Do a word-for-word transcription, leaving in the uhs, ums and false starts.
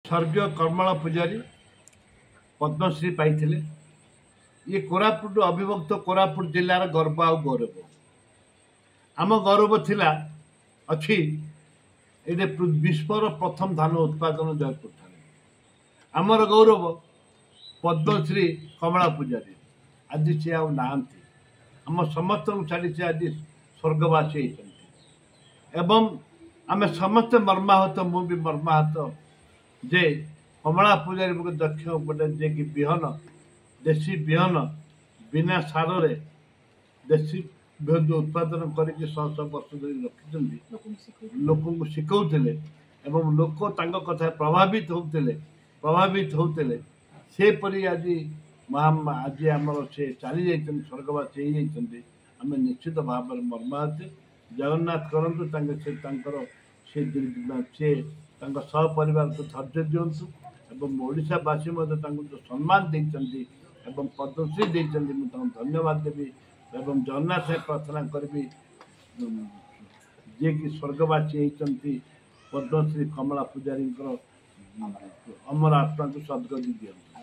स्वर्गीय कर्मला पूजारी पद्मश्री पाई। ये कोरापुट अविभक्त कोरापुट जिलार गर्व आ गौरव। आम गौरव थिला अच्छी ये विश्वर प्रथम धान उत्पादन जयपुर ठाणे। आमर गौरव पद्मश्री कमला पूजारी आज सी आम समस्त छाड़ी से आज स्वर्गवासी एवं आम समस्त मर्माहत मु भी मर्माहत जे कमला पूजारी मुझे दक्ष गोटे जे कि बिहन देशी बिहन बिना सार रे देशी बिहन उत्पादन करके शह शह वर्ष धरी रखी लोक शिखौले एवं लोक कथा प्रभावित होते प्रभावित होते सेपरी आज महा आज आमर से चली जा स्वर्गवासी होती आम निश्चित भाव में मर्माहत। जगन्नाथ करंतु से से से सहपरिवार को धैर्य दिंतु एवं ओडावासी सम्मान देती पद्मश्री देती मुझे धन्यवाद देवी एवं जगन्नाथ से प्रार्थना करी जे कि स्वर्गवासी होती पद्मश्री कमला पूजारी अमर आत्मा को सद्गति दियंतु।